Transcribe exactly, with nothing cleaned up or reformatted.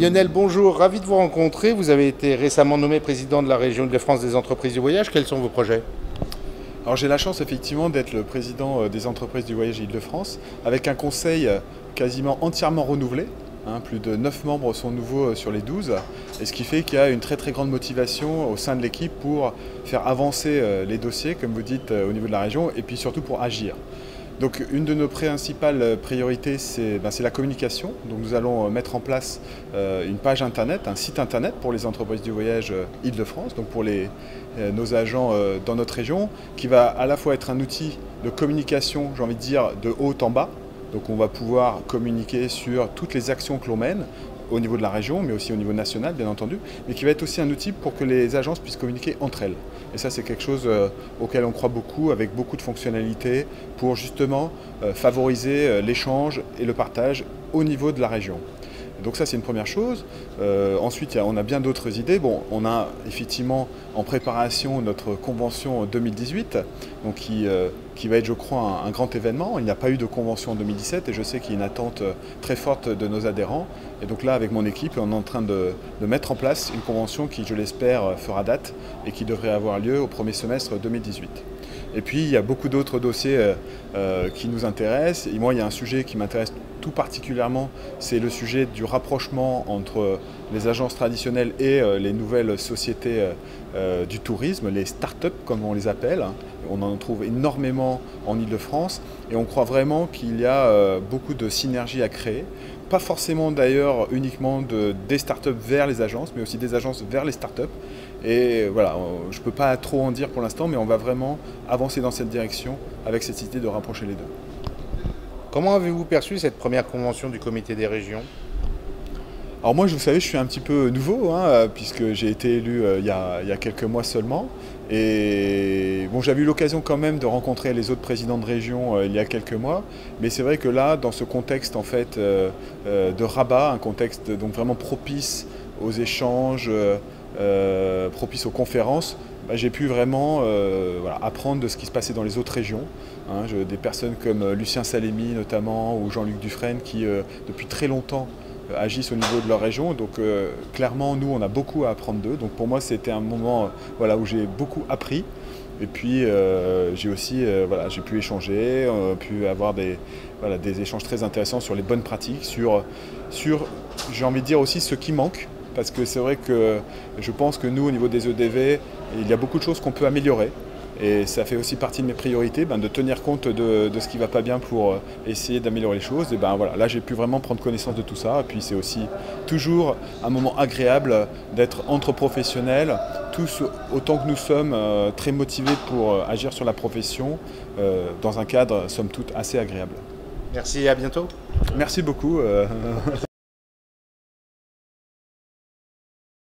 Lionel, bonjour, ravi de vous rencontrer. Vous avez été récemment nommé président de la région Île-de-France des entreprises du voyage. Quels sont vos projets? Alors j'ai la chance effectivement d'être le président des entreprises du voyage Île-de-France avec un conseil quasiment entièrement renouvelé. Hein, plus de neuf membres sont nouveaux sur les douze, et ce qui fait qu'il y a une très très grande motivation au sein de l'équipe pour faire avancer les dossiers, comme vous dites, au niveau de la région, et puis surtout pour agir. Donc une de nos principales priorités, c'est ben, la communication. Donc nous allons mettre en place euh, une page internet, un site internet pour les entreprises du voyage euh, Île-de-France, donc pour les, euh, nos agents euh, dans notre région, qui va à la fois être un outil de communication, j'ai envie de dire, de haut en bas. Donc on va pouvoir communiquer sur toutes les actions que l'on mène au niveau de la région, mais aussi au niveau national, bien entendu, mais qui va être aussi un outil pour que les agences puissent communiquer entre elles. Et ça, c'est quelque chose euh, auquel on croit beaucoup, avec beaucoup de fonctionnalités, pour justement euh, favoriser euh, l'échange et le partage au niveau de la région. Donc ça, c'est une première chose. Euh, ensuite, on a bien d'autres idées. Bon, on a effectivement en préparation notre convention deux mille dix-huit, donc qui, euh, qui va être, je crois, un, un grand événement. Il n'y a pas eu de convention en deux mille dix-sept et je sais qu'il y a une attente très forte de nos adhérents. Et donc là, avec mon équipe, on est en train de, de mettre en place une convention qui, je l'espère, fera date et qui devrait avoir lieu au premier semestre deux mille dix-huit. Et puis, il y a beaucoup d'autres dossiers euh, qui nous intéressent. Et moi, il y a un sujet qui m'intéresse tout particulièrement, c'est le sujet du rapprochement entre les agences traditionnelles et euh, les nouvelles sociétés euh, du tourisme, les start-up comme on les appelle. On en trouve énormément en Île-de-France et on croit vraiment qu'il y a euh, beaucoup de synergies à créer. Pas forcément d'ailleurs uniquement de, des start-up vers les agences, mais aussi des agences vers les start-up. Et voilà, je ne peux pas trop en dire pour l'instant, mais on va vraiment avancer dans cette direction avec cette idée de rapprocher les deux. Comment avez-vous perçu cette première convention du comité des régions? Alors moi, vous savez, je suis un petit peu nouveau, hein, puisque j'ai été élu euh, il, y a, il y a quelques mois seulement. Et bon, j'avais eu l'occasion quand même de rencontrer les autres présidents de région euh, il y a quelques mois. Mais c'est vrai que là, dans ce contexte en fait euh, euh, de Rabat, un contexte donc vraiment propice aux échanges, euh, propice aux conférences, bah, j'ai pu vraiment euh, voilà, apprendre de ce qui se passait dans les autres régions. Hein, je, des personnes comme Lucien Salemi notamment ou Jean-Luc Dufresne qui euh, depuis très longtemps euh, agissent au niveau de leur région. Donc euh, clairement nous on a beaucoup à apprendre d'eux. Donc pour moi c'était un moment euh, voilà, où j'ai beaucoup appris. Et puis euh, j'ai aussi euh, voilà, j'ai pu échanger, euh, pu avoir des, voilà, des échanges très intéressants sur les bonnes pratiques, sur, sur j'ai envie de dire aussi ce qui manque. Parce que c'est vrai que je pense que nous, au niveau des E D V, il y a beaucoup de choses qu'on peut améliorer. Et ça fait aussi partie de mes priorités, ben, de tenir compte de, de ce qui ne va pas bien pour essayer d'améliorer les choses. Et ben, voilà, là, j'ai pu vraiment prendre connaissance de tout ça. Et puis c'est aussi toujours un moment agréable d'être entre professionnels, tous autant que nous sommes euh, très motivés pour euh, agir sur la profession, euh, dans un cadre, somme toute, assez agréable. Merci et à bientôt. Merci beaucoup. Euh...